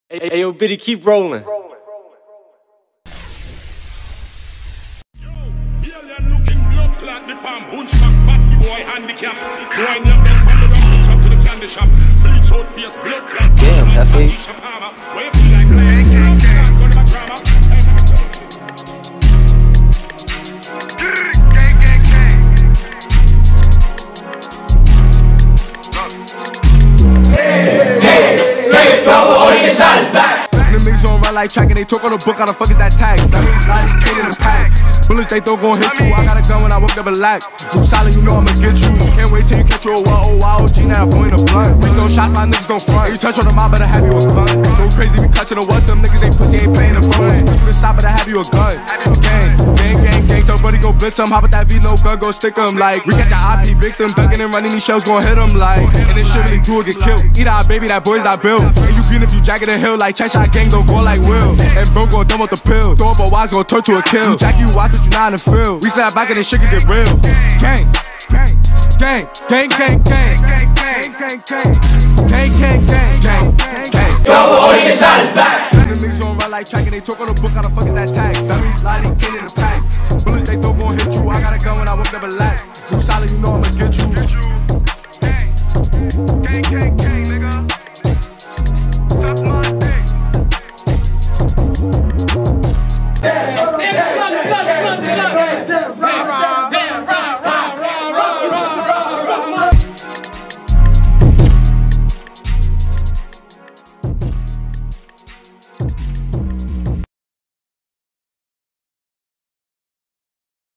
Hey, yo, Biddy, keep rolling. Damn, Hefe. Niggas on run like track and they talk on the book, how the fuck is that tag? That means like kid in the pack. Bullets they throw gon' hit you. I got a gun when I woke up a lack. You solid, you know I'ma get you. Can't wait till you catch you a wild OG now point a blunt. We throw shots, my niggas don't front. You touch on the mob, better have you a gun. Go crazy, we clutching the what? Them niggas ain't pussy, ain't playing the front. You the shot, better have you a gun. Gang, tell buddy go blitz him. Hop with that V, no gun, go stick him. Like, we catch our IP victim, ducking and running, these shells gon' hit him. Like, and this shit really do or get killed. Either our baby, that boy's that bill. And you green if you jack it a hill. Like, check shot gang, don't go like Will. And bro gon' dumb up the pill. Throw up a wise, gon' turn to a kill. You jack, you watch what you not in the field. We snap back and this shit can get real. Gang, gang, gang, gang, gang, gang, gang, gang, gang, gang, gang. Yo, all your shot is back. The niggas on run like track and they talk on the book, how the fuck is that tag? That means like kid in the pack. Bullets they throw gon' hit you. I got a gun when I woke up a lack. You solid, you know I'ma get you.